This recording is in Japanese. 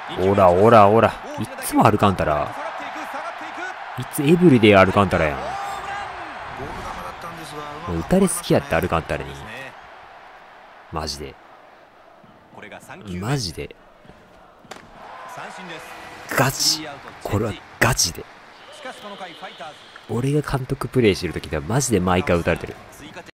オラオラオラ。いっつもアルカンタラ。いつエブリデイアルカンタラやん。もう打たれ好きやってアルカンタラに。マジで。マジで。ガチ。これはガチで。俺が監督プレイしてる時ではマジで毎回打たれてる。